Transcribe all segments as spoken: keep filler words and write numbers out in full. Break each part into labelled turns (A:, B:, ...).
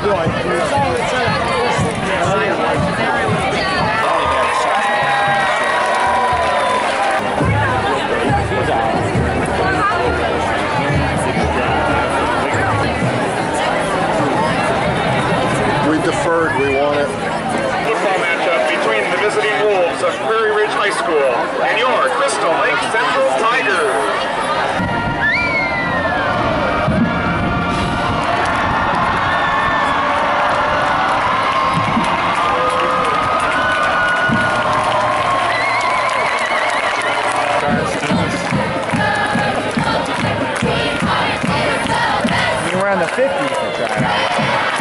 A: We deferred, we want it.
B: Football matchup between the visiting Wolves of Prairie Ridge High School and your Crystal Lake Central Tigers.
C: Around the fifties to try it out.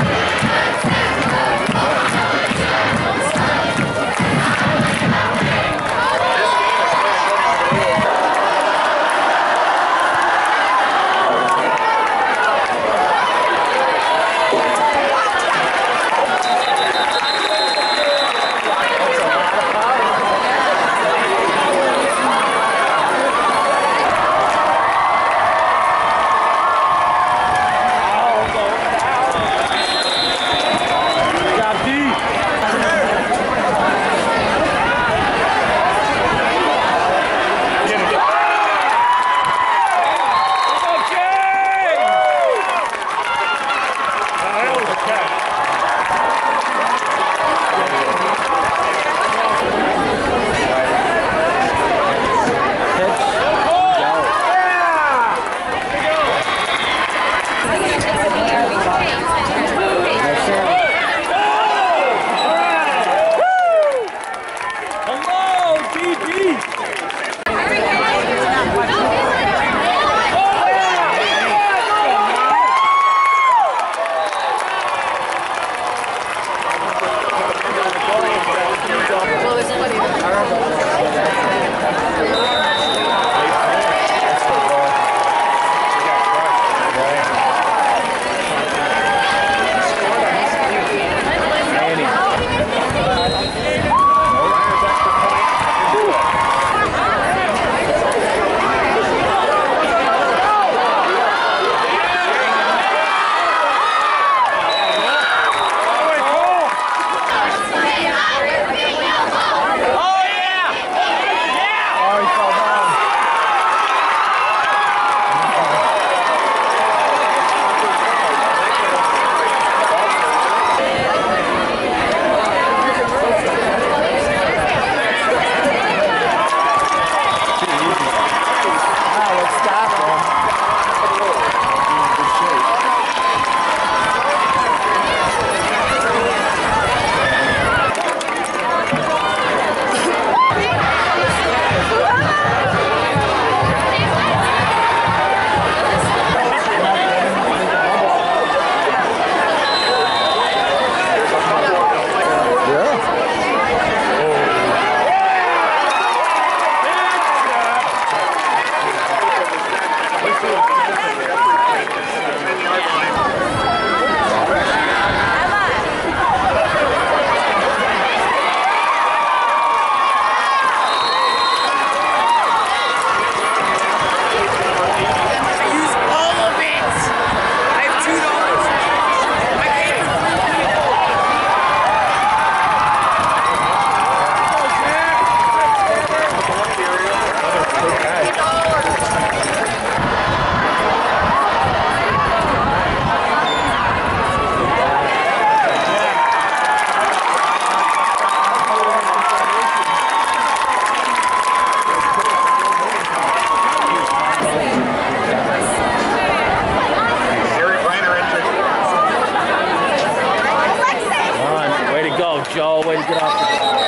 C: Joe, way to get off the ball.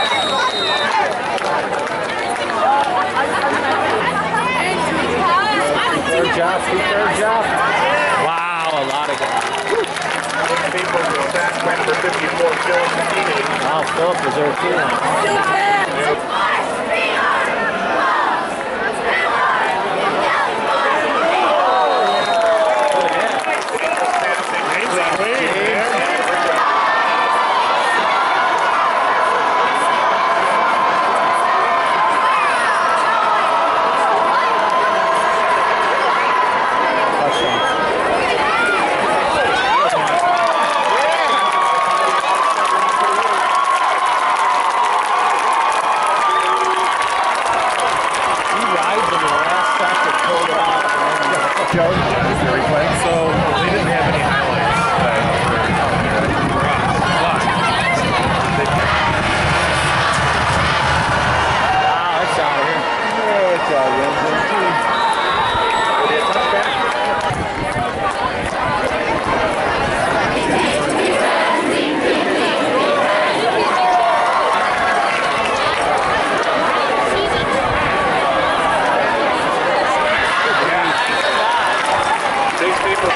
C: Third job, third job. Wow, a lot of guys. Wow, Philip was there too.
D: So they didn't have any highlights uh, for, for us. But they
C: Wow, that's out of here.
A: Oh, it's all right.
B: Will be a touchback. Six people.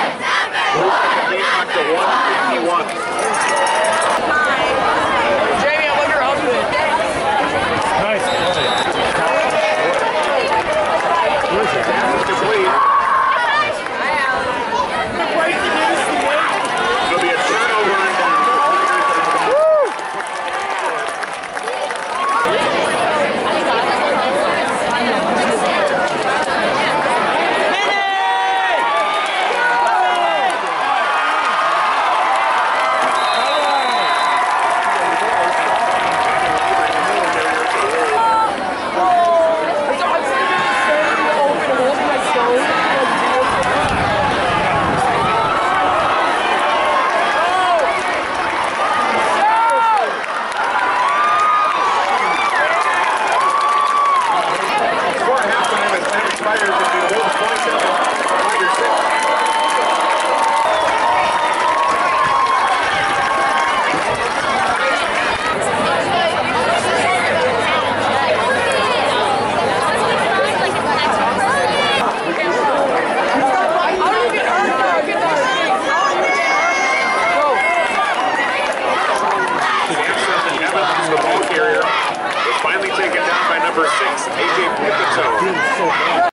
B: To one fifty-one.
E: Jamie, I love your outfit.
D: nice.
B: Complete. It'll be a turnover and down. Finally taken down by number six, A J Pickett.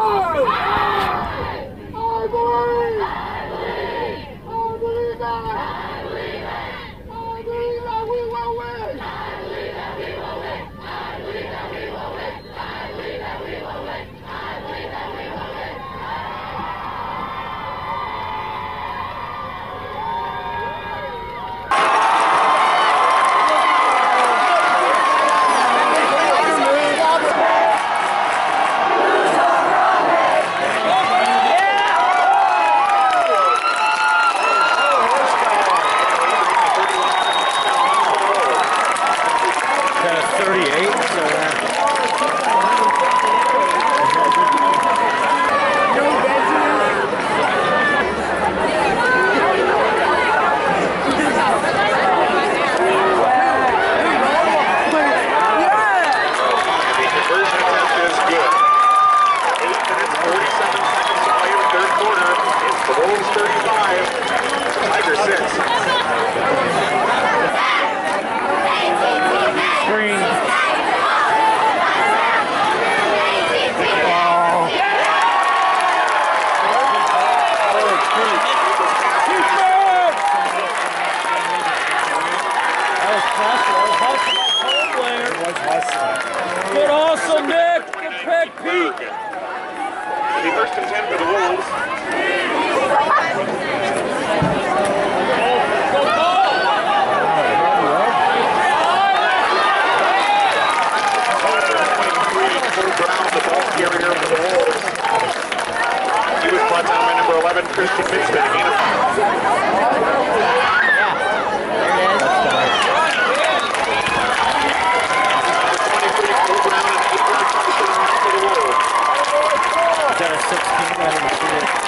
C: Good hustle, Nick. Good pick, Pete.
B: The first and ten for the Wolves. Cole Brown, the ball carrier for the Wolves. He was brought down by number eleven, Christian Mixon.
C: Got a sixteen, I didn't see it.